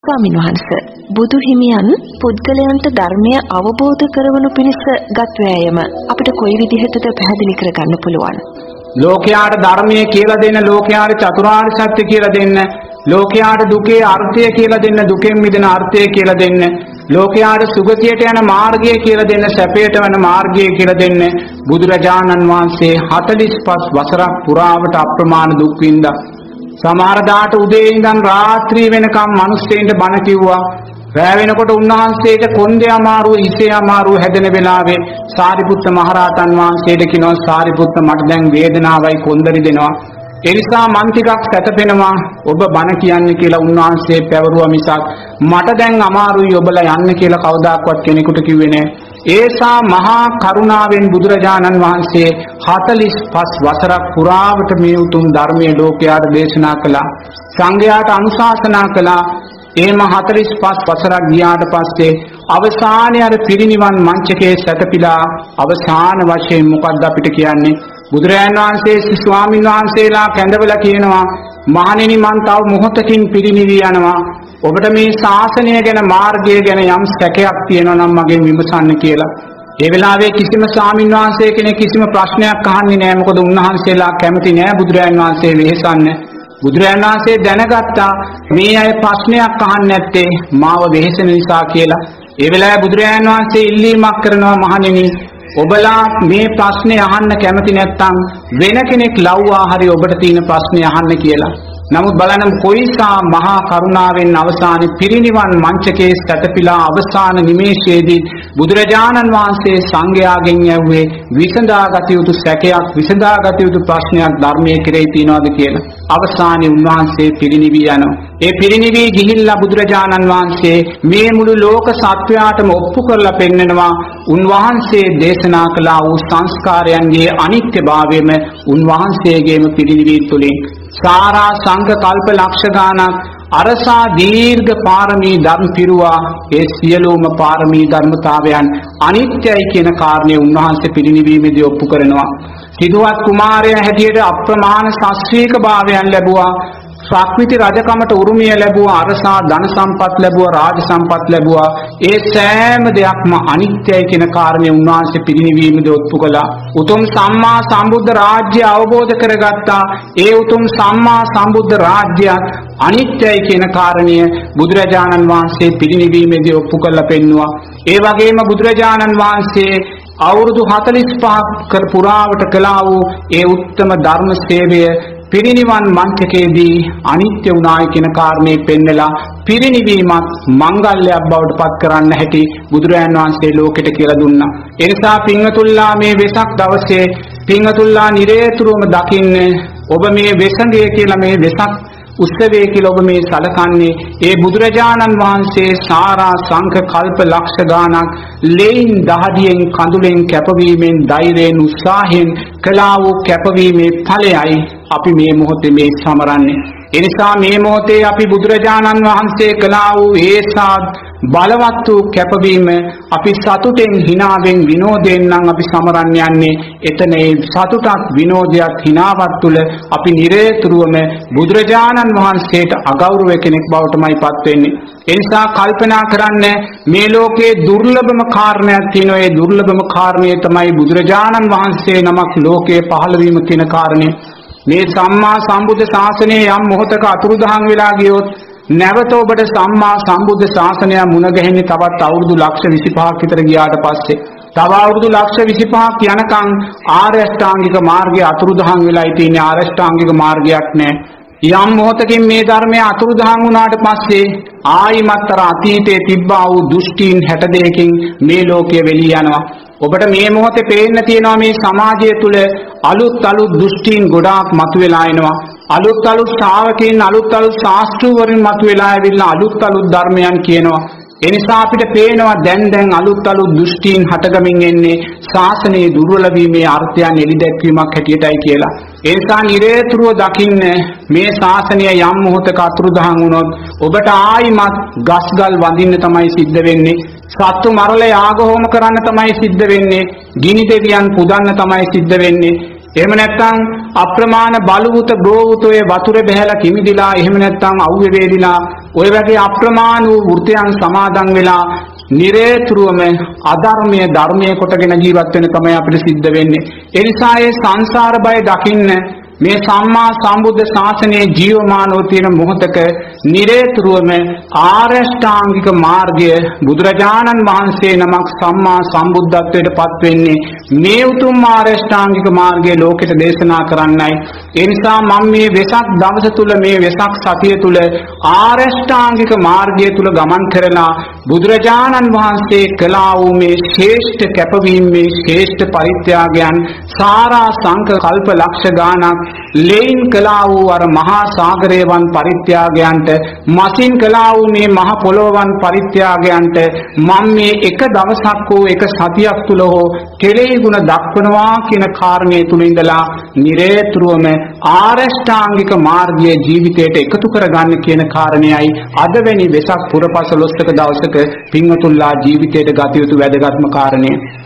ස්වාමීන් වහන්සේ බුදු හිමියන් පුද්ගලයන්ට ධර්මය අවබෝධ කරවනු පිණිස ගත් වෑයම අපිට කොයි විදිහටද පැහැදිලි කරගන්න පුළුවන්? ලෝකයාට ධර්මයේ කියලා දෙන්න, ලෝකයාට චතුරාර්ය සත්‍ය කියලා දෙන්න, ලෝකයාට දුකේ අර්ථය කියලා දෙන්න, දුකෙන් මිදෙන අර්ථය කියලා දෙන්න, ලෝකයාට සුගතියට යන මාර්ගය කියලා දෙන්න, සැපයට යන මාර්ගය කියලා දෙන්න බුදුරජාණන් වහන්සේ 45 වසරක් පුරාවට අප්‍රමාණ දුක් විඳා. සමහර දාට උදේ ඉඳන් රාත්‍රී වෙනකම් මිනිස්සෙන්ට බණ කිව්වා. රැ වෙනකොට උන්වහන්සේට කොන්දේ අමාරුව, ඉසේ අමාරුව හැදෙන වෙලාවේ සාරිපුත්ත මහරහතන් වහන්සේට කියනවා, සාරිපුත්ත මට දැන් වේදනාවයි කොන්දරි දෙනවා. ඒ නිසා මන් ටිකක් සැතපෙනවා, ඔබ බණ කියන්නේ කියලා උන්වහන්සේ පැවරුවා මිසක් මට දැන් අමාරුයි ඔබලා යන්න කියලා කවදාකවත් කෙනෙකුට කිව්වේ නැහැ. ඒසා මහා කරුණාවෙන් බුදුරජාණන් වහන්සේ 45 වසරක් පුරාවට මේ උතුම් ධර්මයේ ලෝකයාට දේශනා කළා. සංඝයාට අනුශාසනා කළා. එහෙම 45 වසරක් ගියාට පස්සේ අවසානයේ අර පිරිනිවන් මංචකයේ සැතපීලා අවසාන වශයෙන් මොකක්ද අපිට කියන්නේ? බුදුරජාණන් වහන්සේ ස්වාමීන් වහන්සේලා කැඳවලා කියනවා, මහණෙනි මං තව මොහොතකින් පිරිනිවි යනවා. ඔබට මේ ශාසනය ගැන, මාර්ගය ගැන යම් සැකයක් තියෙනවා නම් මගෙන් විමසන්න කියලා. ඒ වෙලාවේ කිසිම ස්වාමීන් වහන්සේ කෙනෙක් කිසිම ප්‍රශ්නයක් අහන්නේ නැහැ. මොකද උන්වහන්සේලා කැමති නැහැ බුදුරජාණන් වහන්සේ වෙහෙසන්න. බුදුරජාණන් වහන්සේ දැනගත්තා මේ අය ප්‍රශ්නයක් අහන්නේ නැත්තේ මාව වෙහෙසෙන නිසා කියලා. ඒ වෙලාවේ බුදුරජාණන් වහන්සේ ඉල්ලීමක් කරනවා, මහණෙනි ඔබලා මේ ප්‍රශ්නේ අහන්න කැමති නැත්නම් වෙන කෙනෙක් ලව්වා හරි ඔබට තියෙන ප්‍රශ්නේ අහන්න කියලා. නමුත් බලන්න කොයිසා මහා කරුණාවෙන් අවසානයේ පිරිනිවන් මංචකයේ සැතපීලා අවසාන නිමේෂයේදී බුදුරජාණන් වහන්සේ සංඝයාගෙන් ඇහුවේ විසඳාගත යුතු සැකයක්, විසඳාගත යුතු ප්‍රශ්නයක් ධර්මයේ කෙරෙහි තියනවාද කියලා. අවසානයේ උන්වහන්සේ පිරිනිවී යනවා. ඒ පිරිනිවී ගිහිල්ලා බුදුරජාණන් වහන්සේ මේ මුළු ලෝක සත්වයාටම ඔප්පු කරලා පෙන්නනවා, උන්වහන්සේ දේශනා කළ වූ සංස්කාරයන්ගේ අනිත්‍යභාවයම උන්වහන්සේගේම පිරිනිවී තුලින් සාරා සංඝ කල්ප ලක්ෂ ගානක් අරසා දීර්ඝ පාරමී ධර්ම පිරුවා. ඒ සියලුම පාරමී ධර්මතාවයන් අනිත්‍යයි කියන කාරණේ උන්වහන්සේ පිරිනිවීමේදී ඔප්පු කරනවා. සිදුවත් කුමාරයා හැටියට අප්‍රමාණ ශාස්ත්‍රීය භාවයන් ලැබුවා. ශාක්විති රජකමට උරුමය ලැබුවා, අරසා ධන සම්පත් ලැබුවා, රාජ සම්පත් ලැබුවා. ඒ සෑම දෙයක්ම අනිත්‍යයි කියන කාරණේ උන්වහන්සේ පිරිනිවීමේදී ඔප්පු කළා. උතුම් සම්මා සම්බුද්ධ රාජ්‍ය අවබෝධ කරගත්තා. ඒ උතුම් සම්මා සම්බුද්ධ රාජ්‍යයත් අනිත්‍යයි කියන කාරණය බුදුරජාණන් වහන්සේ පිරිනිවීමේදී ඔප්පු කරලා පෙන්වුවා. ඒ වගේම බුදුරජාණන් වහන්සේ අවුරුදු 45ක් පුරාවට කළා වූ ඒ උත්තම ධර්ම සේවය පිරිනිවන් මංචකයේදී අනිත්‍ය වුණායි කියන කාරණේ පෙන්නලා පිරිනිවීමත් මංගල්‍යයක් බවට පත් කරන්න හැටි බුදුරජාණන් වහන්සේ ලෝකෙට කියලා දුන්නා. ඒ නිසා පින්වතුන්ලා මේ වෙසක් දවසේ පින්වතුන්ලා නිරේතුරුවම දකින්න, ඔබ මේ වෙසඟය කියලා, මේ වෙසක් උත්සවය කියලා ඔබ මේ සලකන්නේ ඒ බුදුරජාණන් වහන්සේ සාරා සංඝ කල්ප ලක්ෂ ගානක් ලේන් දහදියෙන් කඳුලෙන් කැපවීමෙන් ධෛර්යයෙන් උත්සාහයෙන් කළා වූ කැපවීමේ ඵලයයි අපි මේ මොහොතේ මේ සමරන්නේ. ඒ නිසා මේ මොහොතේ අපි බුදුරජාණන් වහන්සේ කළා වූ ඒසා බලවත් වූ කැපවීම අපි සතුටෙන් හිනාවෙන් විනෝදයෙන් නම් අපි සමරන්න යන්නේ. එතන ඒ සතුටක් විනෝදයක් හිනාවක් තුළ අපි නිරේතුරුවම බුදුරජාණන් වහන්සේට අගෞරව කෙනෙක් බවටමයි පත් වෙන්නේ. ඒ නිසා කල්පනා කරන්න, මේ ලෝකයේ දුර්ලභම කාරණයක් තියෙනවා. ඒ දුර්ලභම කාරණය තමයි බුදුරජාණන් වහන්සේ නමක් ලෝකයේ පහළ වීම කියන කාරණේ. මේ සම්මා සම්බුද්ධ ශාසනය යම් මොහොතක අතුරුදහන් වෙලා ගියොත් නැවත ඔබට සම්මා සම්බුද්ධ ශාසනය මුණ ගැහෙන්නේ තවත් අවුරුදු ලක්ෂ 25ක් විතර ගියාට පස්සේ. තව අවුරුදු ලක්ෂ 25ක් යනකම් ආර්ය අෂ්ටාංගික මාර්ගය අතුරුදහන් වෙලායි තියෙන්නේ. ආර්ය අෂ්ටාංගික මාර්ගයක් නැහැ. යම් මොහොතකින් මේ ධර්මය අතුරුදහන් වුණාට පස්සේ ආයිමත් අර අතීතයේ තිබ්බා වූ දෘෂ්ටීන් 62කින් මේ ලෝකය වෙලී යනවා. ඔබට මේ මොහොතේ පේන්න තියෙනවා මේ සමාජය තුළ අලුත් දෘෂ්ටීන් ගොඩාක් මතුවලා එනවා. අලුත් ශ්‍රාවකයන්, අලුත් ශාස්ත්‍රවරින් මතුවලා ඇවිල්ලා අලුත් ධර්මයන් කියනවා. ඒ නිසා අපිට පේනවා දැන් අලුත් දෘෂ්ටීන් හටගමින් එන්නේ ශාසනයේ දුර්වල වීමේ අර්ථයන් එළිදැක්වීමක් හැටියටයි කියලා. ඒ නිසා නිරේතුරුව දකින්න මේ ශාසනය යම් මොහොතක අතුරුදහන් වුණොත් ඔබට ආයිමත් ගස්ගල් වඳින්න තමයි සිද්ධ වෙන්නේ. සත්තු මරල යාග හෝම කරන්න තමයි සිද්ධ වෙන්නේ. ගිනි දෙවියන් පුදන්න තමයි සිද්ධ වෙන්නේ. එහෙම නැත්නම් අප්‍රමාණ බලවුත ගෝවුත ඔය වතුරේ බහැලා කිමිදිලා එහෙම නැත්නම් අවුවේ වේදිලා ඔය වගේ අප්‍රමාණ වූ වෘතයන් සමාදන් වෙලා නිරේතුරුවම අධර්මයේ ධර්මයේ කොටගෙන ජීවත් වෙන තමයි අපිට සිද්ධ වෙන්නේ. ඒ නිසා මේ සංසාර බය දකින්න මේ සම්මා සම්බුද්ධ ශාසනයේ ජීවමානව තියෙන මොහොතක නිරේතුරුවම ආරෂ්ඨාංගික මාර්ගය බුදුරජාණන් වහන්සේ නමක් සම්මා සම්බුද්ධත්වයට පත් වෙන්නේ මේ උතුම් ආරෂ්ඨාංගික මාර්ගය ලෝකෙට දේශනා කරන්නයි. ඒ නිසා මම මේ වෙසක් දවස තුල මේ වෙසක් සතිය තුල ආරෂ්ඨාංගික මාර්ගය තුල ගමන් කරලා බුදුරජාණන් වහන්සේ කළා වූ මේ ශ්‍රේෂ්ඨ කැපවීම මේ ශ්‍රේෂ්ඨ පරිත්‍යාගයන් සාරා සංක කල්ප ලක්ෂ ගානක් ලේයින් කළා වූ අර මහා සාගරේවන් පරිත්‍යාගයන්ට මසින් කළා වූ මේ මහ පොළොවන් පරිත්‍යාගයන්ට මම මේ එක දවසක් හෝ එක සතියක් තුල හෝ කෙලෙහි ගුණ දක්වනවා කියන කාරණේ තුල ඉඳලා නිරේතුරුවම ආරෂ්ඨාංගික මාර්ගයේ ජීවිතයට එකතු කරගන්න කියන කාරණේයි අද වෙනි වෙසක් පුරපසළොස්වක දවසක පින්වතුන්ලා ජීවිතයට ගත යුතු වැදගත්ම කාරණේ.